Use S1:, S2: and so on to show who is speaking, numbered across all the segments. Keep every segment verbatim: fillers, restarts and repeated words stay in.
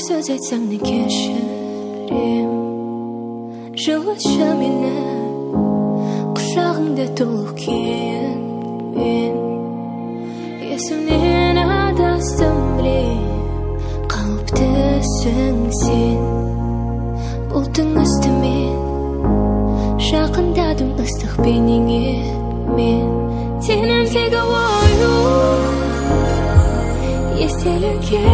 S1: сөз айтсаң да кешірем. Жылытшы мені құшағыңда толық кейін мен. Есімнен адастым білем, қауіптісің сен. Бұлттың үстімен жақындадым ыстық бейнеңе мен. Тенімдегі ою естелікке,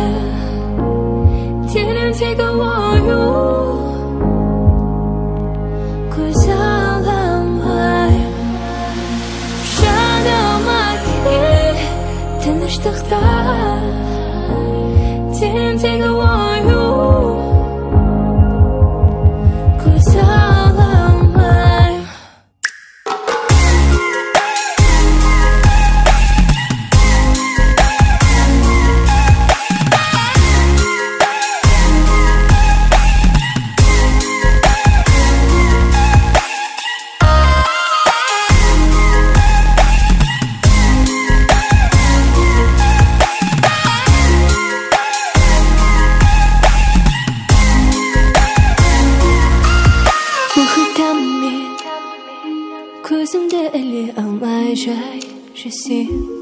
S1: тенімдегі ою көз аламай. Жаныма кел тыныштықта, тенімдегі ою көз аламай. Көзімді іле алмай жай жүсем.